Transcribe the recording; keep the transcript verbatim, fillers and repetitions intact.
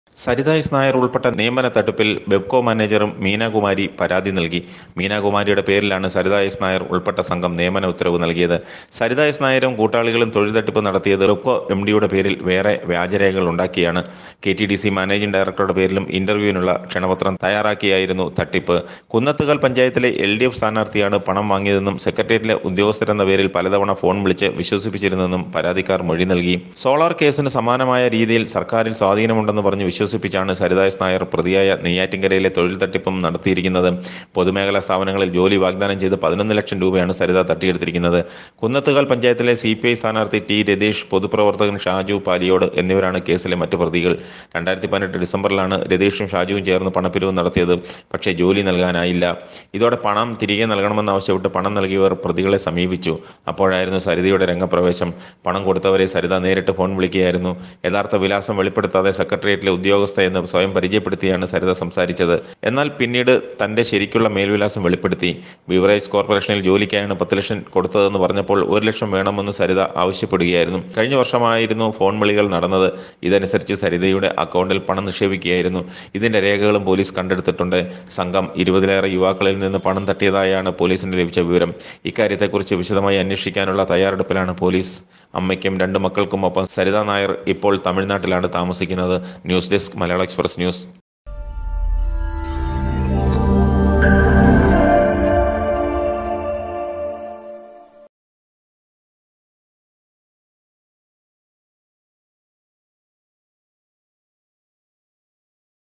Saritha S Nair ഉൾപ്പെട്ട നിയമന തട്ടിപ്പിൽ ബെബ്കോ മാനേജറും മീനാകുമാരി പരാതി നൽകി. മീനാകുമാരിയുടെ പേരിലാണ് സരിത എസ് നായർ ഉൾപ്പെട്ട സംഘം നിയമന ഉത്തരവ് നൽകിയത്. സരിത എസ് നായരും കൂട്ടാളികളും തൊഴിൽ തട്ടിപ്പ് നടത്തിയത് ബെബ്കോ എം ഡിയുടെ പേരിൽ വേറെ വ്യാജരേഖകൾ ഉണ്ടാക്കിയാണ്. K T D C managing ഡയറക്ടറുടെ പേരിലും ഇന്റർവ്യൂവിനുള്ള ക്ഷണപത്രം തയ്യാറാക്കിയായിരുന്നു തട്ടിപ്പ്. കുന്നത്തുകാൽ പഞ്ചായത്തിലെ എൽ ഡി എഫ് സ്ഥാനാർത്ഥിയാണ് പണം വാങ്ങിയതെന്നും സെക്രട്ടേറിയറ്റിലെ ഉദ്യോഗസ്ഥരെന്ന പേരിൽ പലതവണ ഫോൺ വിളിച്ച് വിശ്വസിപ്പിച്ചിരുന്നെന്നും പരാതിക്കാർ മൊഴി നൽകി. സോളാർ കേസിന് സമാനമായ രീതിയിൽ സർക്കാരിൽ സ്വാധീനമുണ്ടെന്ന് പറഞ്ഞ് വിശ്വസിപ്പിച്ചാണ് സരിത എസ് നായർ പ്രതിയായ നെയ്യാറ്റിൻകരയിലെ തൊഴിൽ തട്ടിപ്പും നടത്തിയിരിക്കുന്നത്. പൊതുമേഖലാ സ്ഥാപനങ്ങളിൽ ജോലി വാഗ്ദാനം ചെയ്ത് പതിനൊന്ന് ലക്ഷം രൂപയാണ് സരിത തട്ടിയെടുത്തിരിക്കുന്നത്. കുന്നത്തുകാൽ പഞ്ചായത്തിലെ സി പി ഐ സ്ഥാനാർത്ഥി ടി രതീഷ്, പൊതുപ്രവർത്തകൻ ഷാജു പാലിയോട് എന്നിവരാണ് കേസിലെ മറ്റു പ്രതികൾ. രണ്ടായിരത്തി പതിനെട്ട് ഡിസംബറിലാണ് രതീഷും ഷാജുവും ചേർന്ന് പണപ്പിരിവ് നടത്തിയത്. പക്ഷേ ജോലി നൽകാനായില്ല. ഇതോടെ പണം തിരികെ നൽകണമെന്നാവശ്യപ്പെട്ട് പണം നൽകിയവർ പ്രതികളെ സമീപിച്ചു. അപ്പോഴായിരുന്നു സരിതയുടെ രംഗപ്രവേശം. പണം കൊടുത്തവരെ സരിത നേരിട്ട് ഫോൺ വിളിക്കുകയായിരുന്നു. യഥാർത്ഥ വിലാസം വെളിപ്പെടുത്താതെ സെക്രട്ടേറിയറ്റിലെ ഉദ്യോഗസ്ഥ എന്ന് സ്വയം പരിചയപ്പെടുത്തിയാണ് സരിത സംസാരിച്ചത്. എന്നാൽ പിന്നീട് തന്റെ ശരിക്കുള്ള മേൽവിലാസം വെളിപ്പെടുത്തി. ബിവറേജ് കോർപ്പറേഷനിൽ ജോലിക്കായാണ് പത്ത് ലക്ഷം കൊടുത്തതെന്ന് പറഞ്ഞപ്പോൾ ഒരു ലക്ഷം വേണമെന്ന് സരിത ആവശ്യപ്പെടുകയായിരുന്നു. കഴിഞ്ഞ വർഷമായിരുന്നു ഫോൺ വിളികൾ നടന്നത്. ഇതനുസരിച്ച് സരിതയുടെ അക്കൗണ്ടിൽ പണം നിക്ഷേപിക്കുകയായിരുന്നു. ഇതിന്റെ രേഖകളും പോലീസ് കണ്ടെടുത്തിട്ടുണ്ട്. സംഘം ഇരുപതിലേറെ യുവാക്കളിൽ നിന്ന് പണം തട്ടിയതായാണ് പോലീസിന് ലഭിച്ച വിവരം. ഇക്കാര്യത്തെക്കുറിച്ച് വിശദമായി അന്വേഷിക്കാനുള്ള തയ്യാറെടുപ്പിലാണ് പോലീസ്. അമ്മയ്ക്കും രണ്ട് മക്കൾക്കുമൊപ്പം സരിത നായർ ഇപ്പോൾ തമിഴ്നാട്ടിലാണ് താമസിക്കുന്നത്. News desk, Malayalam Express news.